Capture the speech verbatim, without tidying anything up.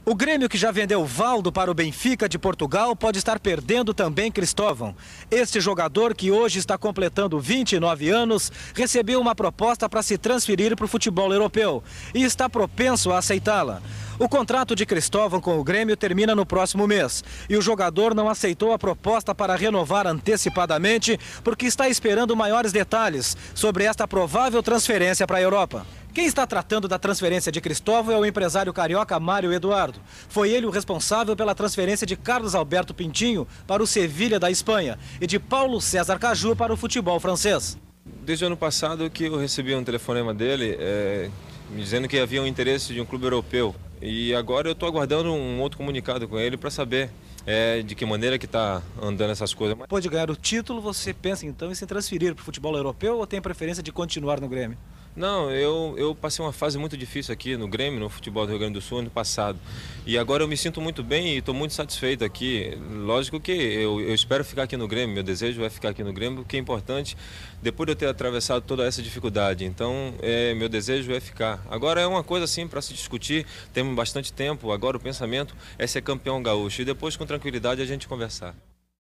O Grêmio, que já vendeu Valdo para o Benfica de Portugal, pode estar perdendo também Cristóvão. Este jogador, que hoje está completando vinte e nove anos, recebeu uma proposta para se transferir para o futebol europeu e está propenso a aceitá-la. O contrato de Cristóvão com o Grêmio termina no próximo mês e o jogador não aceitou a proposta para renovar antecipadamente porque está esperando maiores detalhes sobre esta provável transferência para a Europa. Quem está tratando da transferência de Cristóvão é o empresário carioca Mário Eduardo. Foi ele o responsável pela transferência de Carlos Alberto Pintinho para o Sevilha da Espanha e de Paulo César Caju para o futebol francês. Desde o ano passado que eu recebi um telefonema dele, é, me dizendo que havia um interesse de um clube europeu. E agora eu estou aguardando um outro comunicado com ele para saber é, de que maneira que está andando essas coisas. Depois de ganhar o título, você pensa então em se transferir para o futebol europeu ou tem preferência de continuar no Grêmio? Não, eu, eu passei uma fase muito difícil aqui no Grêmio, no futebol do Rio Grande do Sul, ano passado. E agora eu me sinto muito bem e estou muito satisfeito aqui. Lógico que eu, eu espero ficar aqui no Grêmio, meu desejo é ficar aqui no Grêmio, o que é importante, depois de eu ter atravessado toda essa dificuldade. Então, é, meu desejo é ficar. Agora é uma coisa assim para se discutir, temos bastante tempo, agora o pensamento é ser campeão gaúcho e depois com tranquilidade a gente conversar.